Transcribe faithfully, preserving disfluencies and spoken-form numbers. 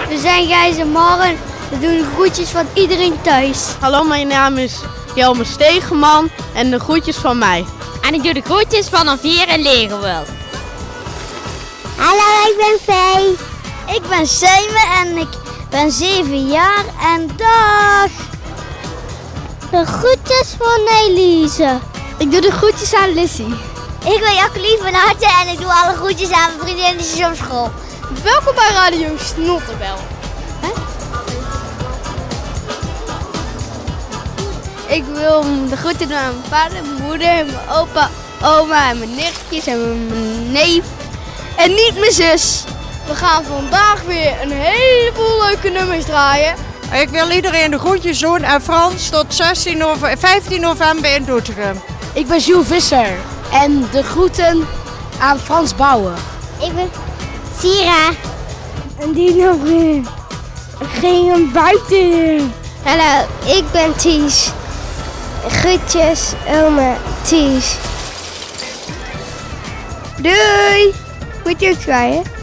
We zijn Gijs en Maren. We doen de groetjes van iedereen thuis. Hallo, mijn naam is Jelme Stegeman en de groetjes van mij. En ik doe de groetjes van Anvier en Legerworld. Hallo, ik ben Vee. Ik ben Sijme en ik ben zeven jaar en dag. De groetjes van Elise. Ik doe de groetjes aan Lissy. Ik ben Jacqueline van Harten en ik doe alle groetjes aan mijn vriendinnetjes op school. Welkom bij Radio Snotterbel. Huh? Ik wil de groeten doen aan mijn vader, mijn moeder, mijn opa, oma en mijn nichtjes en mijn neef. En niet mijn zus. We gaan vandaag weer een heleboel leuke nummers draaien. Ik wil iedereen de groetjes doen en Frans tot zestien november, vijftien november in Doetinchem. Ik ben Jules Visser en de groeten aan Frans Bouwen. Ik ben Sira. En die nog weer. Gingen buiten. Hallo, ik ben Ties. Groetjes, oma Ties. Doei. Groetjes, zwaaien.